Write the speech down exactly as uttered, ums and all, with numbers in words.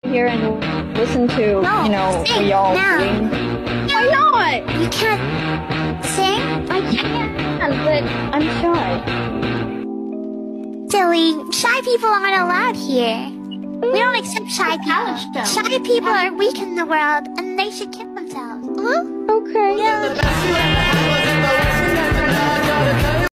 here and listen to, no, you know, sing we all now. sing. Why not? You can't sing? I can, but I'm shy. Silly, shy people aren't allowed here. We don't accept shy people. Shy people are weak in the world, and they should kill themselves. Huh? Okay. Yeah.